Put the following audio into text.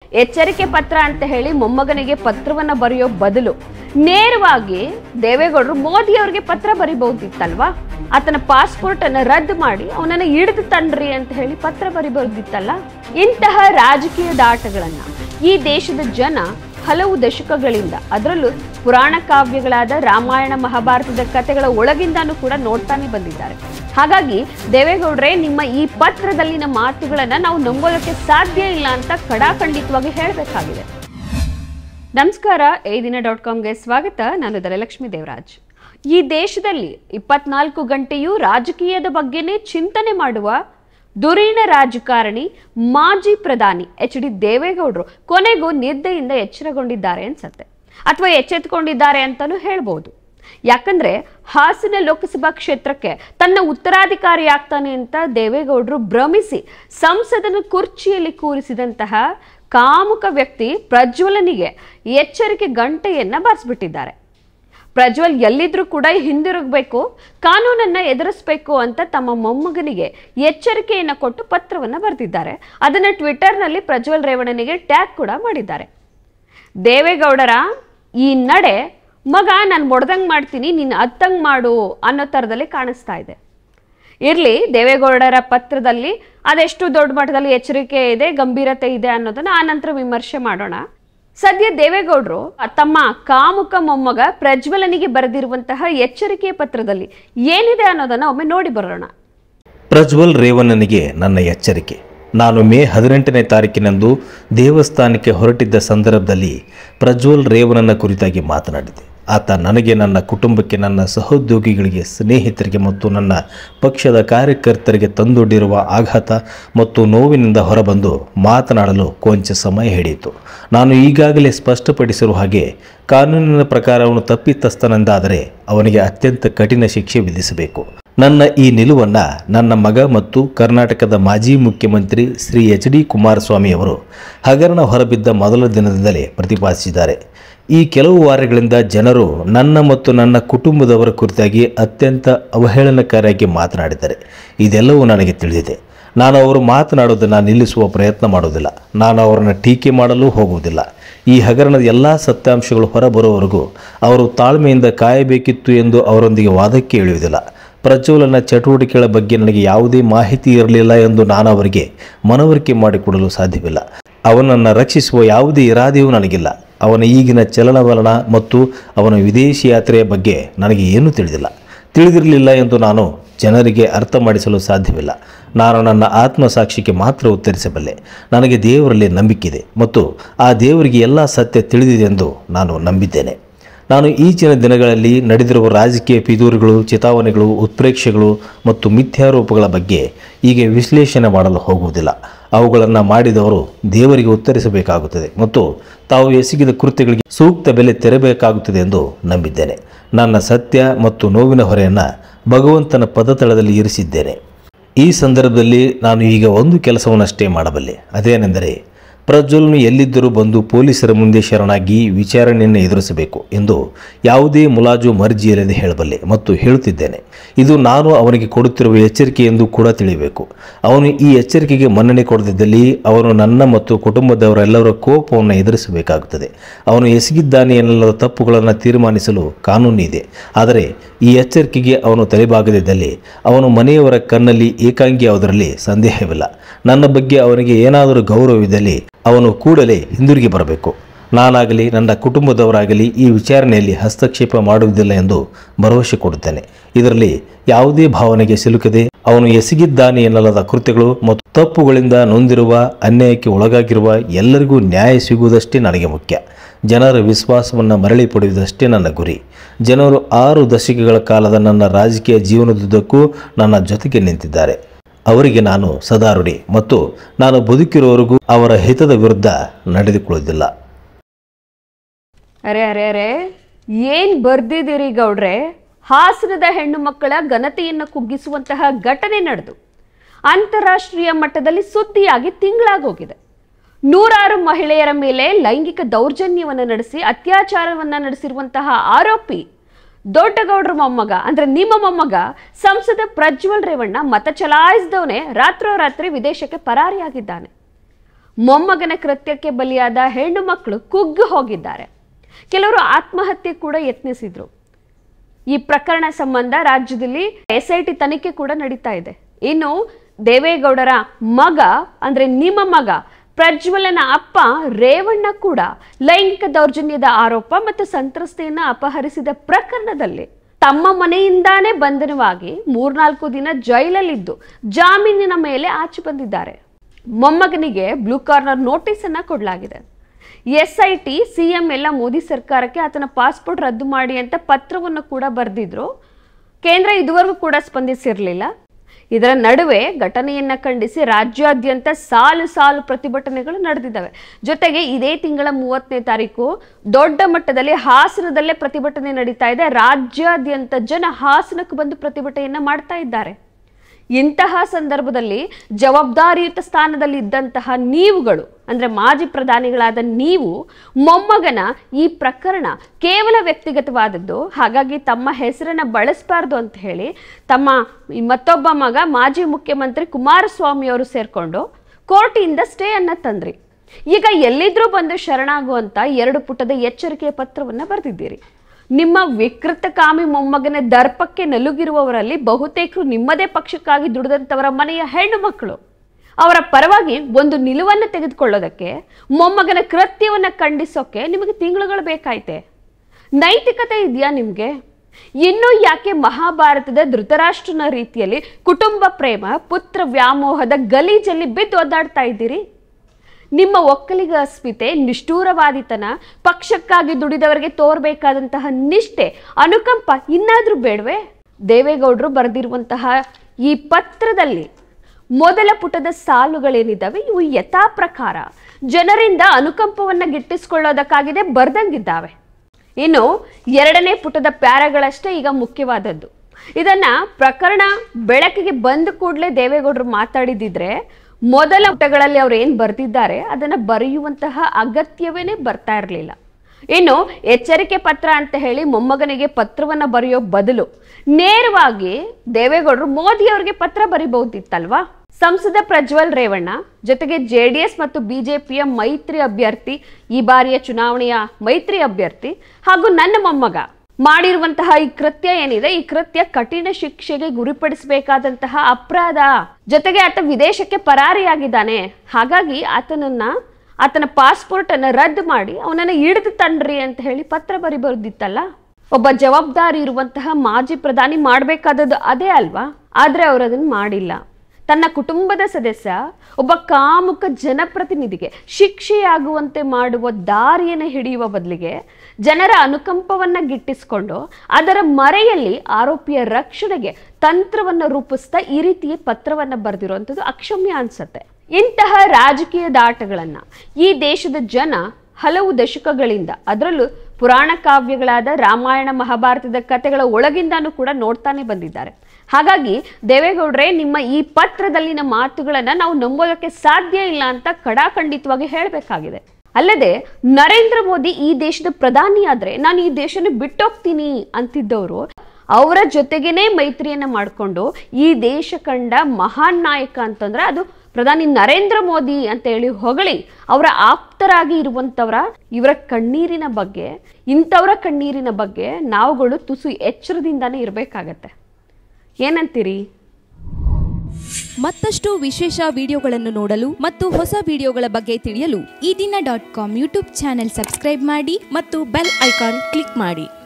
ಎಚ್ಚರಿಕೆ ಪತ್ರ ಅಂತ ಹೇಳಿ ಮೊಮ್ಮಗನಿಗೆ ಪತ್ರವನ್ನ ಬರೆಯೋ ಬದಲು ನೇರವಾಗಿ ದೇವೇಗೌಡರು ಮೋದಿ ಅವರಿಗೆ ಪತ್ರ ಬರಿಬಹುದಿತ್ತಲ್ವಾ? ಆತನ ಪಾಸ್ಪೋರ್ಟ್ ಅನ್ನ ರದ್ದು ಮಾಡಿ ಅವನನ್ನ ಹಿಡಿದು ತಂಡ್ರಿ ಅಂತ ಹೇಳಿ ಪತ್ರ ಬರಿಬಹುದಿತ್ತಲ್ಲ. ಇಂತಹ ರಾಜಕೀಯದ ಆಟಗಳನ್ನ ಈ ದೇಶದ ಜನ ಹಲವು ದಶಕಗಳಿಂದ, ಅದರಲ್ಲೂ ಪುರಾಣ ಕಾವ್ಯಗಳಾದ ರಾಮಾಯಣ ಮಹಾಭಾರತದ ಕಥೆಗಳ ಒಳಗಿಂದಾನು ಕೂಡ ನೋಡ್ತಾನೆ ಬಂದಿದ್ದಾರೆ. ಹಾಗಾಗಿ ದೇವೇಗೌಡ್ರೆ, ನಿಮ್ಮ ಈ ಪತ್ರದಲ್ಲಿನ ಮಾತುಗಳನ್ನ ನಾವು ನಂಬೋದಕ್ಕೆ ಸಾಧ್ಯ ಇಲ್ಲ ಅಂತ ಖಡಾಖಂಡಿತವಾಗಿ ಹೇಳಬೇಕಾಗಿದೆ. ನಮಸ್ಕಾರ, eidiನ.comಗೆ ಸ್ವಾಗತ. ನಾನು ಧನಲಕ್ಷ್ಮಿ ದೇವರಾಜ್. ಈ ದೇಶದಲ್ಲಿ 24 ಗಂಟೆಯೂ ರಾಜಕೀಯದ ಬಗ್ಗೆನೇ ಚಿಂತನೆ ಮಾಡುವ ಧುರೀಣ ರಾಜಕಾರಣಿ ಮಾಜಿ ಪ್ರಧಾನಿ ಎಚ್.ಡಿ. ದೇವೇಗೌಡರು ಕೊನೆಗೂ ನಿದ್ದೆಯಿಂದ ಎಚ್ಚರಗೊಂಡಿದ್ದಾರೆ ಅನ್ಸತ್ತೆ, ಅಥವಾ ಎಚ್ಚೆತ್ತುಕೊಂಡಿದ್ದಾರೆ ಅಂತಾನೂ ಹೇಳ್ಬೋದು. ಯಾಕಂದ್ರೆ ಹಾಸನ ಲೋಕಸಭಾ ಕ್ಷೇತ್ರಕ್ಕೆ ತನ್ನ ಉತ್ತರಾಧಿಕಾರಿ ಆಗ್ತಾನೆ ಅಂತ ದೇವೇಗೌಡರು ಭ್ರಮಿಸಿ ಸಂಸದನ ಕುರ್ಚಿಯಲ್ಲಿ ಕೂರಿಸಿದಂತಹ ಕಾಮುಕ ವ್ಯಕ್ತಿ ಪ್ರಜ್ವಲನಿಗೆ ಎಚ್ಚರಿಕೆ ಗಂಟೆಯನ್ನ ಬಾರಿಸ್ಬಿಟ್ಟಿದ್ದಾರೆ. ಪ್ರಜ್ವಲ್ ಎಲ್ಲಿದ್ರೂ ಕೂಡ ಹಿಂದಿರುಗಬೇಕು, ಕಾನೂನನ್ನ ಎದುರಿಸಬೇಕು ಅಂತ ತಮ್ಮ ಮೊಮ್ಮಗನಿಗೆ ಎಚ್ಚರಿಕೆಯನ್ನು ಕೊಟ್ಟು ಪತ್ರವನ್ನ ಬರೆದಿದ್ದಾರೆ. ಅದನ್ನ ಟ್ವಿಟರ್ನಲ್ಲಿ ಪ್ರಜ್ವಲ್ ರೇವಣ್ಣನಿಗೆ ಟ್ಯಾಗ್ ಕೂಡ ಮಾಡಿದ್ದಾರೆ. ದೇವೇಗೌಡರ ಈ ನಡೆ, ಮಗ ನಾನು ಮೊಡ್ದಂಗ್ ಮಾಡ್ತೀನಿ, ನೀನು ಅತ್ತಂಗ್ ಮಾಡು ಅನ್ನೋ ಥರದಲ್ಲಿ ಕಾಣಿಸ್ತಾ ಇದೆ. ಇರ್ಲಿ, ದೇವೇಗೌಡರ ಪತ್ರದಲ್ಲಿ ಅದೆಷ್ಟು ದೊಡ್ಡ ಮಟ್ಟದಲ್ಲಿ ಎಚ್ಚರಿಕೆ ಇದೆ, ಗಂಭೀರತೆ ಇದೆ ಅನ್ನೋದನ್ನ ಆ ನಂತರ ವಿಮರ್ಶೆ ಮಾಡೋಣ. ಸದ್ಯ ದೇವೇಗೌಡರು ತಮ್ಮ ಕಾಮುಕ ಮೊಮ್ಮಗ ಪ್ರಜ್ವಲನಿಗೆ ಬರೆದಿರುವಂತಹ ಎಚ್ಚರಿಕೆಯ ಪತ್ರದಲ್ಲಿ ಏನಿದೆ ಅನ್ನೋದನ್ನ ಒಮ್ಮೆ ನೋಡಿ ಬರೋಣ. ಪ್ರಜ್ವಲ್ ರೇವಣ್ಣನಿಗೆ ನನ್ನ ಎಚ್ಚರಿಕೆ. ನಾನು ಮೇ 18ನೇ ತಾರೀಕಿನಂದು ದೇವಸ್ಥಾನಕ್ಕೆ ಹೊರಟಿದ್ದ ಸಂದರ್ಭದಲ್ಲಿ ಪ್ರಜ್ವಲ್ ರೇವಣ್ಣನ ಕುರಿತಾಗಿ ಮಾತನಾಡಿದೆ. ಆತ ನನಗೆ, ನನ್ನ ಕುಟುಂಬಕ್ಕೆ, ನನ್ನ ಸಹೋದ್ಯೋಗಿಗಳಿಗೆ, ಸ್ನೇಹಿತರಿಗೆ ಮತ್ತು ನನ್ನ ಪಕ್ಷದ ಕಾರ್ಯಕರ್ತರಿಗೆ ತಂದೊಡ್ಡಿರುವ ಆಘಾತ ಮತ್ತು ನೋವಿನಿಂದ ಹೊರಬಂದು ಮಾತನಾಡಲು ಕೊಂಚ ಸಮಯ ಹಿಡಿಯಿತು. ನಾನು ಈಗಾಗಲೇ ಸ್ಪಷ್ಟಪಡಿಸಿರುವ ಹಾಗೆ ಕಾನೂನಿನ ಪ್ರಕಾರ ಅವನು ತಪ್ಪಿತಸ್ಥನೆಂದಾದರೆ ಅವನಿಗೆ ಅತ್ಯಂತ ಕಠಿಣ ಶಿಕ್ಷೆ ವಿಧಿಸಬೇಕು. ನನ್ನ ಈ ನಿಲುವನ್ನು ನನ್ನ ಮಗ ಮತ್ತು ಕರ್ನಾಟಕದ ಮಾಜಿ ಮುಖ್ಯಮಂತ್ರಿ ಶ್ರೀ ಎಚ್.ಡಿ. ಕುಮಾರಸ್ವಾಮಿ ಅವರು ಹಗರಣ ಹೊರಬಿದ್ದ ಮೊದಲ ದಿನದಿಂದಲೇ ಪ್ರತಿಪಾದಿಸಿದ್ದಾರೆ. ಈ ಕೆಲವು ವಾರಗಳಿಂದ ಜನರು ನನ್ನ ಮತ್ತು ನನ್ನ ಕುಟುಂಬದವರ ಕುರಿತಾಗಿ ಅತ್ಯಂತ ಅವಹೇಳನಕಾರಿಯಾಗಿ ಮಾತನಾಡಿದ್ದಾರೆ. ಇದೆಲ್ಲವೂ ನನಗೆ ತಿಳಿದಿದೆ. ನಾನು ಅವರು ಮಾತನಾಡೋದನ್ನು ನಿಲ್ಲಿಸುವ ಪ್ರಯತ್ನ ಮಾಡೋದಿಲ್ಲ. ನಾನು ಅವರನ್ನು ಟೀಕೆ ಮಾಡಲು ಹೋಗುವುದಿಲ್ಲ. ಈ ಹಗರಣದ ಎಲ್ಲ ಸತ್ಯಾಂಶಗಳು ಹೊರಬರುವವರೆಗೂ ಅವರು ತಾಳ್ಮೆಯಿಂದ ಕಾಯಬೇಕಿತ್ತು ಎಂದು ಅವರೊಂದಿಗೆ ವಾದಕ್ಕೆ ಇಳಿಯುವುದಿಲ್ಲ. ಪ್ರಜ್ವಲನ ಚಟುವಟಿಕೆಗಳ ಬಗ್ಗೆ ನನಗೆ ಯಾವುದೇ ಮಾಹಿತಿ ಇರಲಿಲ್ಲ ಎಂದು ನಾನು ಅವರಿಗೆ ಮನವರಿಕೆ ಮಾಡಿಕೊಡಲು ಸಾಧ್ಯವಿಲ್ಲ. ಅವನನ್ನು ರಕ್ಷಿಸುವ ಯಾವುದೇ ಇರಾದೆಯೂ ನನಗಿಲ್ಲ. ಅವನ ಈಗಿನ ಚಲನವಲನ ಮತ್ತು ಅವನ ವಿದೇಶಿ ಯಾತ್ರೆಯ ಬಗ್ಗೆ ನನಗೆ ಏನೂ ತಿಳಿದಿರಲಿಲ್ಲ ಎಂದು ನಾನು ಜನರಿಗೆ ಅರ್ಥ ಮಾಡಿಸಲು ಸಾಧ್ಯವಿಲ್ಲ. ನಾನು ನನ್ನ ಆತ್ಮಸಾಕ್ಷಿಗೆ ಮಾತ್ರ ಉತ್ತರಿಸಬಲ್ಲೆ. ನನಗೆ ದೇವರಲ್ಲಿ ನಂಬಿಕೆಯಿದೆ ಮತ್ತು ಆ ದೇವರಿಗೆ ಎಲ್ಲ ಸತ್ಯ ತಿಳಿದಿದೆ ಎಂದು ನಾನು ನಂಬಿದ್ದೇನೆ. ನಾನು ಈಚಿನ ದಿನಗಳಲ್ಲಿ ನಡೆದಿರುವ ರಾಜಕೀಯ ಪಿತೂರಿಗಳು, ಚಿತಾವಣೆಗಳು, ಉತ್ಪ್ರೇಕ್ಷೆಗಳು ಮತ್ತು ಮಿಥ್ಯಾರೋಪಗಳ ಬಗ್ಗೆ ಈಗ ವಿಶ್ಲೇಷಣೆ ಮಾಡಲು ಹೋಗುವುದಿಲ್ಲ. ಅವುಗಳನ್ನು ಮಾಡಿದವರು ದೇವರಿಗೆ ಉತ್ತರಿಸಬೇಕಾಗುತ್ತದೆ ಮತ್ತು ತಾವು ಎಸಗಿದ ಕೃತ್ಯಗಳಿಗೆ ಸೂಕ್ತ ಬೆಲೆ ತೆರಬೇಕಾಗುತ್ತದೆ ಎಂದು ನಂಬಿದ್ದೇನೆ. ನನ್ನ ಸತ್ಯ ಮತ್ತು ನೋವಿನ ಹೊರೆಯನ್ನು ಭಗವಂತನ ಪದತಳದಲ್ಲಿ ಇರಿಸಿದ್ದೇನೆ. ಈ ಸಂದರ್ಭದಲ್ಲಿ ನಾನು ಈಗ ಒಂದು ಕೆಲಸವನ್ನಷ್ಟೇ ಮಾಡಬಲ್ಲೆ. ಅದೇನೆಂದರೆ ಪ್ರಜ್ವಲನು ಎಲ್ಲಿದ್ದರೂ ಬಂದು ಪೊಲೀಸರ ಮುಂದೆ ಶರಣಾಗಿ ವಿಚಾರಣೆಯನ್ನು ಎದುರಿಸಬೇಕು ಎಂದು ಯಾವುದೇ ಮುಲಾಜು ಮರ್ಜಿ ಇಲ್ಲದೆ ಹೇಳಬಲ್ಲೆ ಮತ್ತು ಹೇಳುತ್ತಿದ್ದೇನೆ. ಇದು ನಾನು ಅವನಿಗೆ ಕೊಡುತ್ತಿರುವ ಎಚ್ಚರಿಕೆ ಎಂದು ಕೂಡ ತಿಳಿಯಬೇಕು. ಅವನು ಈ ಎಚ್ಚರಿಕೆಗೆ ಮನ್ನಣೆ ಕೊಡದಿದ್ದಲ್ಲಿ ಅವನು ನನ್ನ ಮತ್ತು ಕುಟುಂಬದವರೆಲ್ಲರ ಕೋಪವನ್ನು ಎದುರಿಸಬೇಕಾಗುತ್ತದೆ. ಅವನು ಎಸಗಿದ್ದಾನೆ ಎನ್ನಲಾದ ತಪ್ಪುಗಳನ್ನು ತೀರ್ಮಾನಿಸಲು ಕಾನೂನು ಇದೆ. ಆದರೆ ಈ ಎಚ್ಚರಿಕೆಗೆ ಅವನು ತಲೆಬಾಗದಿದ್ದಲ್ಲಿ ಅವನು ಮನೆಯವರ ಕಣ್ಣಲ್ಲಿ ಏಕಾಂಗಿಯಾವುದರಲ್ಲಿ ಸಂದೇಹವಿಲ್ಲ. ನನ್ನ ಬಗ್ಗೆ ಅವನಿಗೆ ಏನಾದರೂ ಗೌರವವಿದ್ದಲ್ಲಿ ಅವನು ಕೂಡಲೇ ಹಿಂದಿರುಗಿ ಬರಬೇಕು. ನಾನಾಗಲಿ ನನ್ನ ಕುಟುಂಬದವರಾಗಲಿ ಈ ವಿಚಾರಣೆಯಲ್ಲಿ ಹಸ್ತಕ್ಷೇಪ ಮಾಡುವುದಿಲ್ಲ ಎಂದು ಭರವಸೆ ಕೊಡುತ್ತೇನೆ. ಇದರಲ್ಲಿ ಯಾವುದೇ ಭಾವನೆಗೆ ಸಿಲುಕದೆ ಅವನು ಎಸಗಿದ್ದಾನೆ ಎನ್ನಲಾದ ಕೃತ್ಯಗಳು ಮತ್ತು ತಪ್ಪುಗಳಿಂದ ನೊಂದಿರುವ, ಅನ್ಯಾಯಕ್ಕೆ ಒಳಗಾಗಿರುವ ಎಲ್ಲರಿಗೂ ನ್ಯಾಯ ಸಿಗುವುದಷ್ಟೇ ನನಗೆ ಮುಖ್ಯ. ಜನರ ವಿಶ್ವಾಸವನ್ನು ಮರಳಿ ಪಡೆಯುವುದಷ್ಟೇ ನನ್ನ ಗುರಿ. ಜನರು 6 ದಶಕಗಳ ಕಾಲದ ನನ್ನ ರಾಜಕೀಯ ಜೀವನದುದ್ದಕ್ಕೂ ನನ್ನ ಜೊತೆಗೆ ನಿಂತಿದ್ದಾರೆ. ಅವರಿಗೆ ನಾನು ಸದಾ ಋಣಿ ಮತ್ತು ನಾನು ಬದುಕಿರುವವರೆಗೂ ಅವರ ಹಿತದ ವಿರುದ್ಧ ನಡೆದುಕೊಳ್ಳುವುದಿಲ್ಲ. ಅರೆ ಅರೆ ಅರೆ ಏನ್ ಬರ್ದಿದ್ದೀರಿ ಗೌಡ್ರೆ? ಹಾಸನದ ಹೆಣ್ಣು ಮಕ್ಕಳ ಘನತೆಯನ್ನು ಕುಗ್ಗಿಸುವಂತಹ ಘಟನೆ ನಡೆದು ಅಂತಾರಾಷ್ಟ್ರೀಯ ಮಟ್ಟದಲ್ಲಿ ಸುದ್ದಿಯಾಗಿ ತಿಂಗಳಾಗೋಗಿದೆ. 100 ಮಹಿಳೆಯರ ಮೇಲೆ ಲೈಂಗಿಕ ದೌರ್ಜನ್ಯವನ್ನು ನಡೆಸಿ ಅತ್ಯಾಚಾರವನ್ನ ನಡೆಸಿರುವಂತಹ ಆರೋಪಿ ದೊಡ್ಡಗೌಡರ ಮೊಮ್ಮಗ, ಅಂದ್ರೆ ನಿಮ್ಮ ಮೊಮ್ಮಗ ಸಂಸದ ಪ್ರಜ್ವಲ್ ರೇವಣ್ಣ ಮತ ಚಲಾಯಿಸಿದವನೇ ರಾತ್ರೋರಾತ್ರಿ ವಿದೇಶಕ್ಕೆ ಪರಾರಿಯಾಗಿದ್ದಾನೆ. ಮೊಮ್ಮಗನ ಕೃತ್ಯಕ್ಕೆ ಬಲಿಯಾದ ಹೆಣ್ಣು ಮಕ್ಕಳು ಕುಗ್ಗು ಹೋಗಿದ್ದಾರೆ. ಕೆಲವರು ಆತ್ಮಹತ್ಯೆ ಕೂಡ ಯತ್ನಿಸಿದ್ರು. ಈ ಪ್ರಕರಣ ಸಂಬಂಧ ರಾಜ್ಯದಲ್ಲಿ SIT ತನಿಖೆ ಕೂಡ ನಡೀತಾ ಇದೆ. ಇನ್ನು ದೇವೇಗೌಡರ ಮಗ ಅಂದ್ರೆ ನಿಮ್ಮ ಮಗ ಪ್ರಜ್ವಲನ ಅಪ್ಪ ರೇವಣ್ಣ ಕೂಡ ಲೈಂಗಿಕ ದೌರ್ಜನ್ಯದ ಆರೋಪ ಮತ್ತು ಸಂತ್ರಸ್ತೆಯನ್ನ ಅಪಹರಿಸಿದ ಪ್ರಕರಣದಲ್ಲಿ ತಮ್ಮ ಮನೆಯಿಂದಾನೇ ಬಂಧನವಾಗಿ 3-4 ದಿನ ಜೈಲಲ್ಲಿದ್ದು ಜಾಮೀನಿನ ಮೇಲೆ ಆಚೆ ಬಂದಿದ್ದಾರೆ. ಮೊಮ್ಮಗನಿಗೆ ಬ್ಲೂ ಕಾರ್ನರ್ ನೋಟಿಸ್ ಅನ್ನ ಕೊಡಲಾಗಿದೆ. SIT CM ಎಲ್ಲ ಮೋದಿ ಸರ್ಕಾರಕ್ಕೆ ಆತನ ಪಾಸ್ಪೋರ್ಟ್ ರದ್ದು ಮಾಡಿ ಅಂತ ಪತ್ರವನ್ನು ಕೂಡ ಬರೆದಿದ್ರು. ಕೇಂದ್ರ ಇದುವರೆಗೂ ಕೂಡ ಸ್ಪಂದಿಸಿರಲಿಲ್ಲ. ಇದರ ನಡುವೆ ಘಟನೆಯನ್ನ ಖಂಡಿಸಿ ರಾಜ್ಯಾದ್ಯಂತ ಸಾಲು ಪ್ರತಿಭಟನೆಗಳು ನಡೆದಿದ್ದಾವೆ. ಜೊತೆಗೆ ಇದೇ ತಿಂಗಳ 30ನೇ ತಾರೀಕು ದೊಡ್ಡ ಮಟ್ಟದಲ್ಲಿ ಹಾಸನದಲ್ಲೇ ಪ್ರತಿಭಟನೆ ನಡೀತಾ ಇದೆ. ರಾಜ್ಯಾದ್ಯಂತ ಜನ ಹಾಸನಕ್ಕೆ ಬಂದು ಪ್ರತಿಭಟನೆಯನ್ನ ಮಾಡ್ತಾ ಇದ್ದಾರೆ. ಇಂತಹ ಸಂದರ್ಭದಲ್ಲಿ ಜವಾಬ್ದಾರಿಯುತ ಸ್ಥಾನದಲ್ಲಿ ಇದ್ದಂತಹ ನೀವುಗಳು ಅಂದ್ರೆ ಮಾಜಿ ಪ್ರಧಾನಿಗಳಾದ ನೀವು ಮೊಮ್ಮಗನ ಈ ಪ್ರಕರಣ ಕೇವಲ ವ್ಯಕ್ತಿಗತವಾದದ್ದು, ಹಾಗಾಗಿ ತಮ್ಮ ಹೆಸರನ್ನ ಬಳಸಬಾರ್ದು ಅಂತ ಹೇಳಿ ತಮ್ಮ ಮತ್ತೊಬ್ಬ ಮಗ ಮಾಜಿ ಮುಖ್ಯಮಂತ್ರಿ ಕುಮಾರಸ್ವಾಮಿ ಅವರು ಸೇರ್ಕೊಂಡು ಕೋರ್ಟಿಂದ ಸ್ಟೇ ಅನ್ನ ತಂದ್ರಿ. ಈಗ ಎಲ್ಲಿದ್ರೂ ಬಂದು ಶರಣಾಗುವಂತ 2 ಪುಟದ ಎಚ್ಚರಿಕೆಯ ಪತ್ರವನ್ನ ಬರೆದಿದ್ದೀರಿ. ನಿಮ್ಮ ವಿಕೃತಕಾಮಿ ಮೊಮ್ಮಗನ ದರ್ಪಕ್ಕೆ ನಲುಗಿರುವವರಲ್ಲಿ ಬಹುತೇಕರು ನಿಮ್ಮದೇ ಪಕ್ಷಕ್ಕಾಗಿ ದುಡಿದಂತವರ ಮನೆಯ ಹೆಣ್ಣು ಮಕ್ಕಳು. ಅವರ ಪರವಾಗಿ ಒಂದು ನಿಲುವನ್ನು ತೆಗೆದುಕೊಳ್ಳೋದಕ್ಕೆ, ಮೊಮ್ಮಗನ ಕೃತ್ಯವನ್ನ ಖಂಡಿಸೋಕೆ ನಿಮಗೆ ತಿಂಗಳುಗಳು ಬೇಕಾಯ್ತೆ. ನೈತಿಕತೆ ಇದೆಯಾ ನಿಮ್ಗೆ? ಇನ್ನೂ ಯಾಕೆ ಮಹಾಭಾರತದ ಧೃತರಾಷ್ಟ್ರನ ರೀತಿಯಲ್ಲಿ ಕುಟುಂಬ ಪ್ರೇಮ, ಪುತ್ರ ವ್ಯಾಮೋಹದ ಗಲೀಜಲ್ಲಿ ಬಿದ್ದು ಒದ್ದಾಡ್ತಾ ಇದ್ದೀರಿ? ನಿಮ್ಮ ಒಕ್ಕಲಿಗ ಅಸ್ಮಿತೆ, ನಿಷ್ಠೂರವಾದಿತನ, ಪಕ್ಷಕ್ಕಾಗಿ ದುಡಿದವರಿಗೆ ತೋರ್ಬೇಕಾದಂತಹ ನಿಷ್ಠೆ, ಅನುಕಂಪ ಇನ್ನಾದ್ರೂ ಬೇಡವೇ? ದೇವೇಗೌಡರು ಬರೆದಿರುವಂತಹ ಈ ಪತ್ರದಲ್ಲಿ ಮೊದಲ ಪುಟದ ಸಾಲುಗಳೇನಿದ್ದಾವೆ ಇವು ಯಥಾ ಪ್ರಕಾರ ಜನರಿಂದ ಅನುಕಂಪವನ್ನ ಗಿಟ್ಟಿಸಿಕೊಳ್ಳೋದಕ್ಕಾಗಿದೆ ಬರ್ದಂಗಿದ್ದಾವೆ. ಇನ್ನು 2ನೇ ಪುಟದ ಪ್ಯಾರಾಗಳಷ್ಟೇ ಈಗ ಮುಖ್ಯವಾದದ್ದು. ಇದನ್ನ ಪ್ರಕರಣ ಬೆಳಕಿಗೆ ಬಂದ ಕೂಡಲೇ ದೇವೇಗೌಡರು ಮಾತಾಡಿದಿದ್ರೆ ಮೊದಲ ಪುಟಗಳಲ್ಲಿ ಅವ್ರು ಏನ್ ಬರ್ತಿದ್ದಾರೆ ಅದನ್ನ ಬರೆಯುವಂತಹ ಅಗತ್ಯವೇನೆ ಬರ್ತಾ ಇರಲಿಲ್ಲ. ಇನ್ನು ಎಚ್ಚರಿಕೆ ಪತ್ರ ಅಂತ ಹೇಳಿ ಮೊಮ್ಮಗನಿಗೆ ಪತ್ರವನ್ನ ಬರೆಯೋ ಬದಲು ನೇರವಾಗಿ ದೇವೇಗೌಡರು ಮೋದಿ ಅವರಿಗೆ ಪತ್ರ ಬರಿಬಹುದಿತ್ತಲ್ವಾ? ಸಂಸದ ಪ್ರಜ್ವಲ್ ರೇವಣ್ಣ ಜೊತೆಗೆ JDS ಮತ್ತು BJPಯ ಮೈತ್ರಿ ಅಭ್ಯರ್ಥಿ, ಈ ಬಾರಿಯ ಚುನಾವಣೆಯ ಮೈತ್ರಿ ಅಭ್ಯರ್ಥಿ ಹಾಗೂ ನನ್ನ ಮೊಮ್ಮಗ ಮಾಡಿರುವಂತಹ ಈ ಕೃತ್ಯ ಏನಿದೆ, ಈ ಕೃತ್ಯ ಕಠಿಣ ಶಿಕ್ಷೆಗೆ ಗುರಿಪಡಿಸಬೇಕಾದಂತಹ ಅಪರಾಧ. ಜೊತೆಗೆ ಆತ ವಿದೇಶಕ್ಕೆ ಪರಾರಿಯಾಗಿದ್ದಾನೆ. ಹಾಗಾಗಿ ಆತನ ಪಾಸ್ಪೋರ್ಟ್ ಅನ್ನ ರದ್ದು ಮಾಡಿ ಅವನನ್ನ ಹಿಡಿದು ತಂಡ್ರಿ ಅಂತ ಹೇಳಿ ಪತ್ರ ಬರಿಬಹುದಿತ್ತಲ್ಲ. ಒಬ್ಬ ಜವಾಬ್ದಾರಿ ಇರುವಂತಹ ಮಾಜಿ ಪ್ರಧಾನಿ ಮಾಡಬೇಕಾದದ್ದು ಅದೇ ಅಲ್ವಾ? ಆದ್ರೆ ಅವರು ಅದನ್ನ ಮಾಡಿಲ್ಲ. ತನ್ನ ಕುಟುಂಬದ ಸದಸ್ಯ ಒಬ್ಬ ಕಾಮುಕ ಜನಪ್ರತಿನಿಧಿಗೆ ಶಿಕ್ಷೆಯಾಗುವಂತೆ ಮಾಡುವ ದಾರಿಯನ್ನು ಹಿಡಿಯುವ ಬದಲಿಗೆ ಜನರ ಅನುಕಂಪವನ್ನ ಗಿಟ್ಟಿಸಿಕೊಂಡು ಅದರ ಮರೆಯಲ್ಲಿ ಆರೋಪಿಯ ರಕ್ಷಣೆಗೆ ತಂತ್ರವನ್ನ ರೂಪಿಸ್ತಾ ಈ ರೀತಿಯ ಪತ್ರವನ್ನ ಬರೆದಿರುವಂಥದ್ದು ಅಕ್ಷಮ್ಯ ಅನ್ಸತ್ತೆ. ಇಂತಹ ರಾಜಕೀಯ ದಾಟಗಳನ್ನ ಈ ದೇಶದ ಜನ ಹಲವು ದಶಕಗಳಿಂದ, ಅದರಲ್ಲೂ ಪುರಾಣ ಕಾವ್ಯಗಳಾದ ರಾಮಾಯಣ ಮಹಾಭಾರತದ ಕಥೆಗಳ ಒಳಗಿಂದಾನು ಕೂಡ ನೋಡ್ತಾನೆ ಬಂದಿದ್ದಾರೆ. ಹಾಗಾಗಿ ದೇವೇಗೌಡ್ರೆ, ನಿಮ್ಮ ಈ ಪತ್ರದಲ್ಲಿನ ಮಾತುಗಳನ್ನ ನಾವು ನಂಬೋದಕ್ಕೆ ಸಾಧ್ಯ ಇಲ್ಲ ಅಂತ ಖಡಾಖಂಡಿತವಾಗಿ ಹೇಳಬೇಕಾಗಿದೆ. ಅಲ್ಲದೆ ನರೇಂದ್ರ ಮೋದಿ ಈ ದೇಶದ ಪ್ರಧಾನಿ ಆದ್ರೆ ನಾನು ಈ ದೇಶನ ಬಿಟ್ಟೋಗ್ತೀನಿ ಅಂತಿದ್ದವರು ಅವರ ಜೊತೆಗೇನೆ ಮೈತ್ರಿಯನ್ನ ಮಾಡಿಕೊಂಡು ಈ ದೇಶ ಕಂಡ ಮಹಾನ್ ನಾಯಕ ಅಂತಂದ್ರೆ ಅದು ಪ್ರಧಾನಿ ನರೇಂದ್ರ ಮೋದಿ ಅಂತ ಹೇಳಿ ಹೊಗಳಿ ಅವರ ಆಪ್ತರಾಗಿ ಇವರ ಕಣ್ಣೀರಿನ ಬಗ್ಗೆ, ಇಂಥವರ ಕಣ್ಣೀರಿನ ಬಗ್ಗೆ ನಾವುಗಳು ತುಸು ಎಚ್ಚರದಿಂದಾನೇ ಇರಬೇಕಾಗತ್ತೆ. ಏನಂತೀರಿ? ಮತ್ತಷ್ಟು ವಿಶೇಷ ವಿಡಿಯೋಗಳನ್ನು ನೋಡಲು ಮತ್ತು ಹೊಸ ವಿಡಿಯೋಗಳ ಬಗ್ಗೆ ತಿಳಿಯಲು ಈ ದಿನ .com ಯೂಟ್ಯೂಬ್ ಚಾನೆಲ್ ಸಬ್ಸ್ಕ್ರೈಬ್ ಮಾಡಿ ಮತ್ತು ಬೆಲ್ ಐಕಾನ್ ಕ್ಲಿಕ್ ಮಾಡಿ.